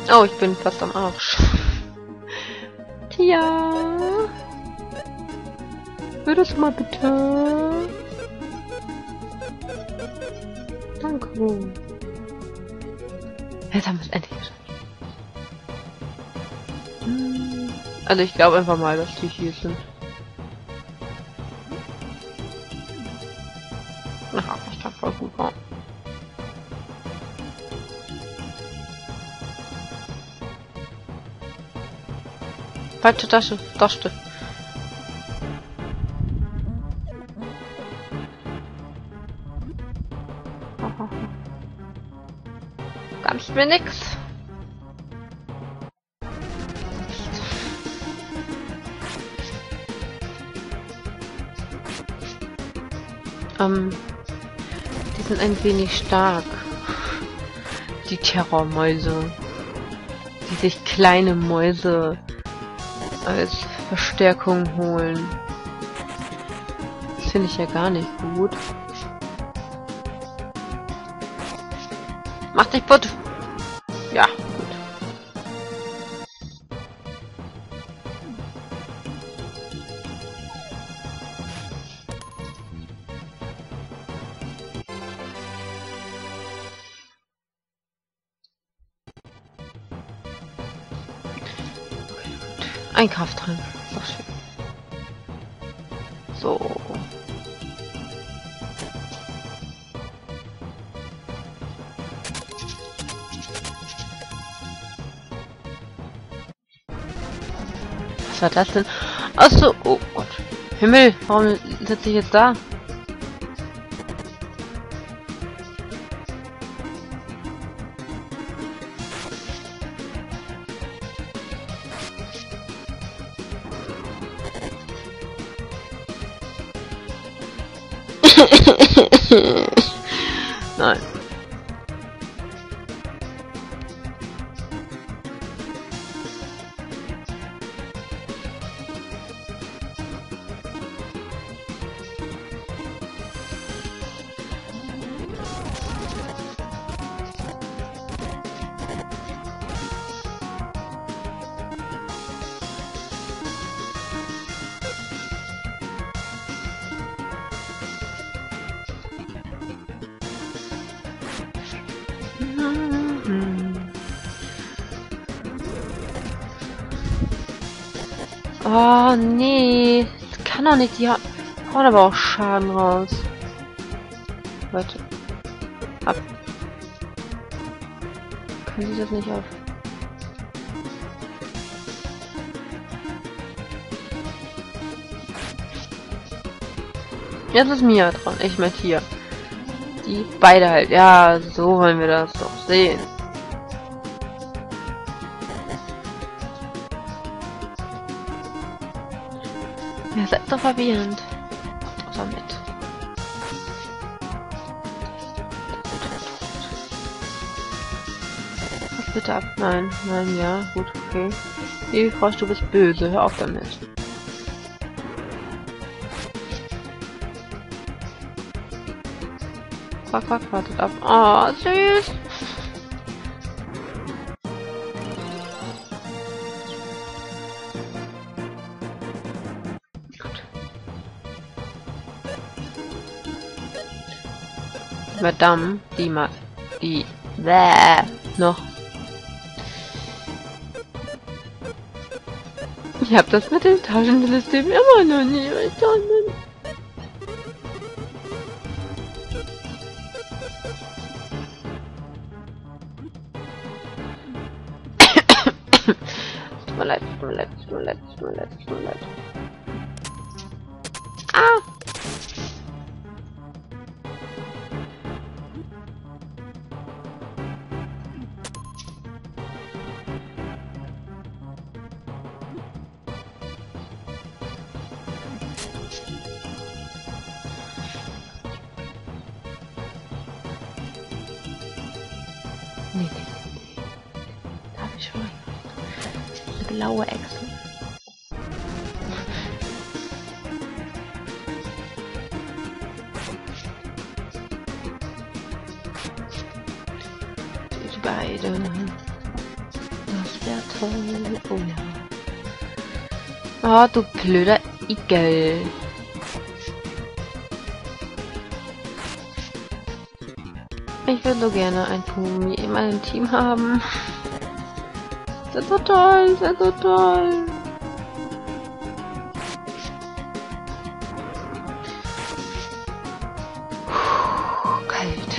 Oh, ich bin fast am Arsch. Tia! Würdest du mal bitte? Danke. Jetzt haben wir es endlich geschafft. Also ich glaube einfach mal, dass die hier sind. Ach, ich glaube voll gut war. Falsche Tasche, Tasche. Gab ich mir nix. Die sind ein wenig stark. Die Terrormäuse. Die sich kleine Mäuse als Verstärkung holen. Das finde ich ja gar nicht gut. Mach dich putt! Ja, gut. Ein Krafttrank. Ist doch schön. So. Was war das denn? Achso, oh Gott. Himmel, warum sitze ich jetzt da? Nein. Oh nee, das kann doch nicht. Die hauen aber auch Schaden raus. Leute, ab. Können Sie das nicht auf? Jetzt ist Mia dran. Ich meine hier. Die beide halt. Ja, so wollen wir das doch sehen. Ihr seid so verwirrend. Kommt doch mit. Was bitte ab? Nein, nein, ja, gut, okay. Die Frosch, du bist böse. Hör auf damit. Quack, quack, wartet ab. Oh, süß. Madame, die noch. Ich habe das mit dem Taschensystem immer noch nie verstanden. Tut mir leid, tut mir leid, tut mir leid, tut mir leid, tut mir leid. Ah! Nee. Darf ich schon? Eine blaue Echse. Die beiden. voll. Oh ja. Oh, du blöder Igel. Ich würde so gerne ein Pumi in meinem Team haben. Das ist so toll, das ist so toll. Kalt.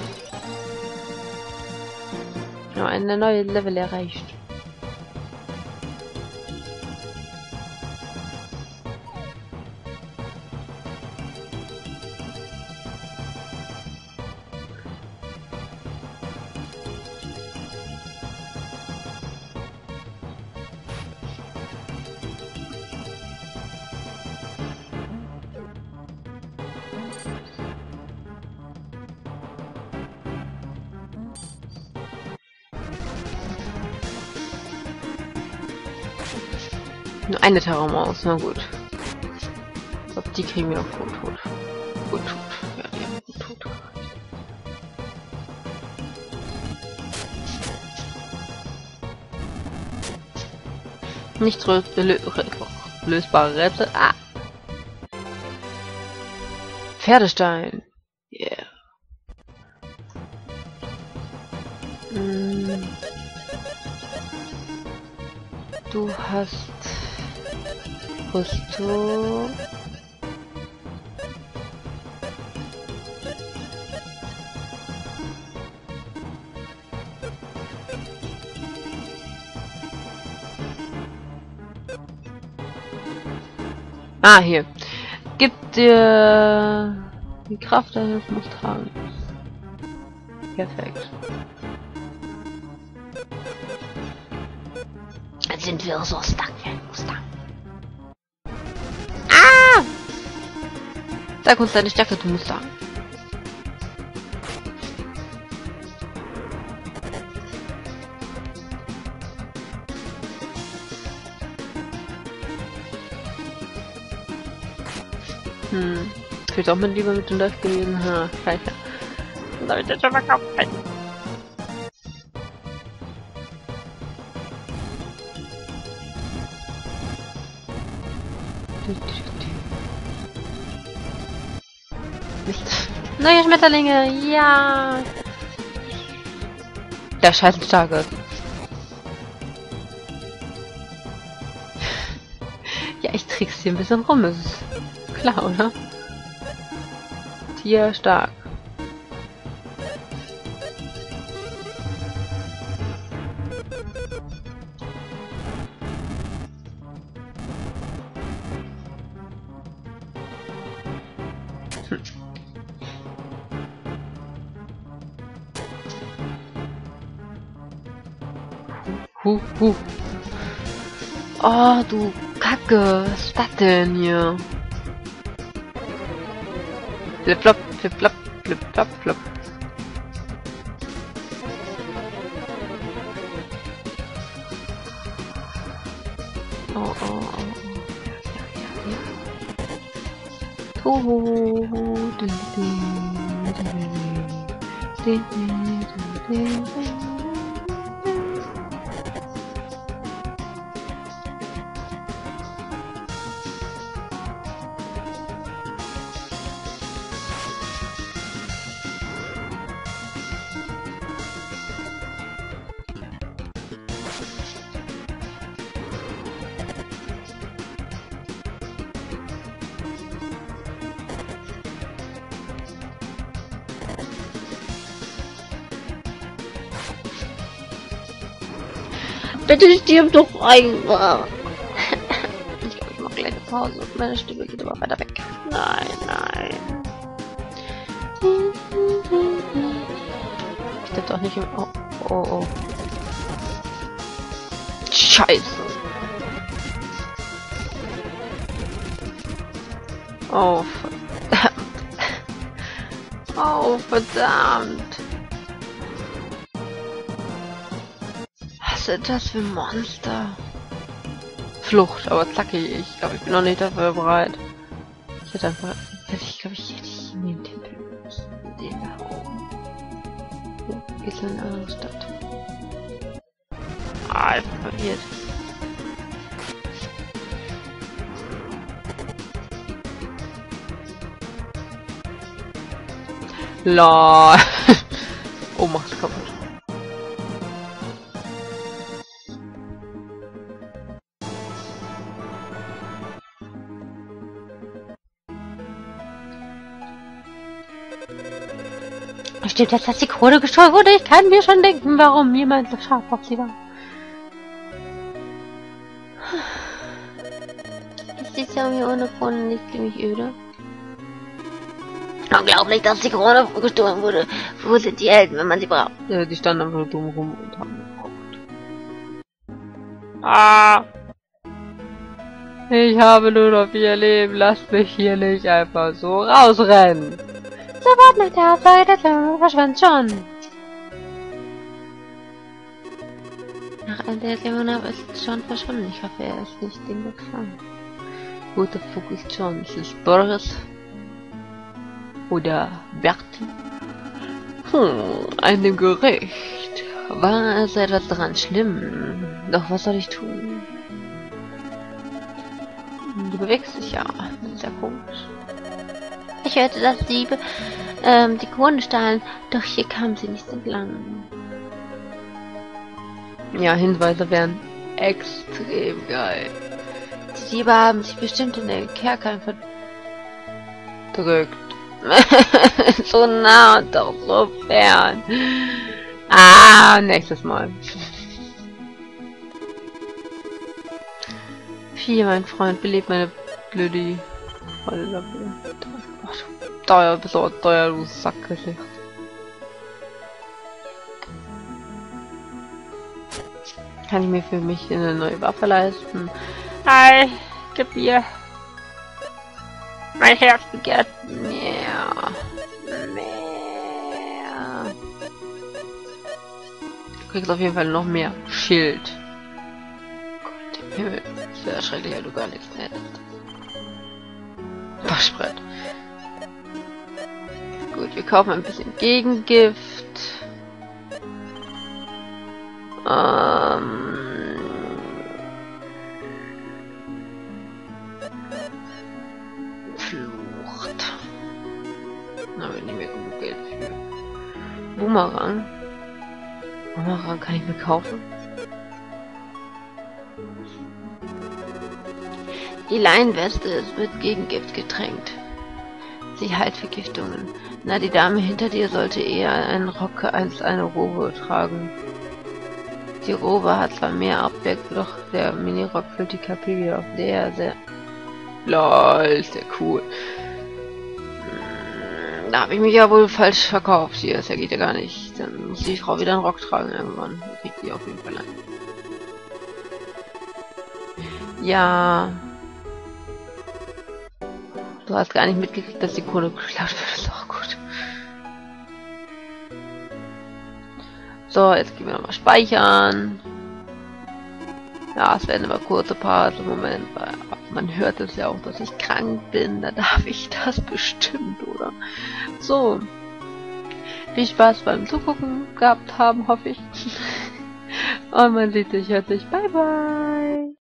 Ja, ein neues Level erreicht. Nur eine Terrormaus, na gut. Ich glaube, die kriegen wir noch gut tot. Gut tot. Ja, die haben gut tot. Nicht lösbare Rätsel. Ah! Pferdestein. Yeah. Du hast Gusto. Ah, hier. Gibt dir die Kraft deines Mustangs. Perfekt. Jetzt sind wir so stuck wie ein Mustang. Ah! Sag uns deine Stärke, du Mustang. Ich würde auch mal lieber mit dem Live gewesen. Ha, scheiße. Das habe ich jetzt schon verkauft. Nicht. Neue Schmetterlinge, ja. Der scheiß starke. Ja, ich trick's hier ein bisschen rum, ist klar, oder? Tier stark. Oh, du Kacke, was ist das denn hier? Flip flop, flip flop, flip flop, flop. Oh, oh, oh, oh. Bitte stirb doch einfach. Ich glaube, ich mache gleich eine Pause. Meine Stimme geht aber weiter weg. Nein, nein. Ich darf doch nicht im... Oh, oh, oh. Scheiße. Oh, verdammt. Oh, verdammt. Was sind das für Monster? Flucht, aber zackig. Ich glaube, ich bin noch nicht dafür bereit. Ich hätte einfach... Ich glaube, ich hätte in den Tempel müssen. Den da oben. Hier geht's in eine andere Stadt. Ah, ich bin verwirrt. LOL. Oh, mach's kaputt. Stimmt jetzt, dass die Krone gestohlen wurde? Ich kann mir schon denken, warum jemand so scharf auf sie war. Ist die Zombie ohne Krone nicht ziemlich öde? Unglaublich, dass die Krone gestohlen wurde. Wo sind die Helden, wenn man sie braucht? Ja, die standen einfach nur dumm rum und haben geguckt. Ah! Ich habe nur noch 4 Leben. Lasst mich hier nicht einfach so rausrennen. Sofort nach der Absage der Klinge verschwand John. Nach der Erklärung ist John verschwunden. Ich hoffe, er ist nicht dem gefangen. Wo der Fuck ist John? Ist es Boris? Oder Bertie? An dem Gericht. War es etwas daran schlimm? Doch was soll ich tun? Du bewegst dich ja. Das ist ja komisch. Ich hörte, dass Diebe die Krone stahlen, doch hier kamen sie nicht entlang. Ja, Hinweise wären extrem geil. Die Diebe haben sich bestimmt in den Kerker verdrückt. So nah und doch so fern. Ah, nächstes Mal. Hier, mein Freund, belebt meine blöde Rolle. Teuer, besorgt, teuer, du Sackgesicht. Kann ich mir für mich eine neue Waffe leisten? Hi, gib mir. Mein Herz begehrt mehr. Du kriegst auf jeden Fall noch mehr Schild. Gott im Himmel. Das wäre schrecklich, weil du gar nichts hättest. Waschbrett. Gut, wir kaufen ein bisschen Gegengift. Flucht. Na, wir nehmen ja genug Geld für. Boomerang. Boomerang kann ich mir kaufen. Die Leinweste, es wird Gegengift getränkt. Sie heilt Vergiftungen. Na, die Dame hinter dir sollte eher einen Rock als eine Robe tragen. Die Robe hat zwar mehr Abwehr, doch der Minirock füllt die KP wieder auf. Der sehr... LOL, ist der cool. Da habe ich mich ja wohl falsch verkauft hier. Das geht ja gar nicht. Dann muss die Frau wieder einen Rock tragen irgendwann. Dann kriegt die auf jeden Fall ein. Ja... Du hast gar nicht mitgekriegt, dass die Kohle geklaut wird. Das ist auch gut. So, jetzt gehen wir nochmal speichern. Ja, es werden immer kurze Parts im Moment, weil man hört es ja auch, dass ich krank bin. Da darf ich das bestimmt, oder? So. Viel Spaß beim Zugucken gehabt haben, hoffe ich. Und man sieht sich, hört sich. Bye, bye.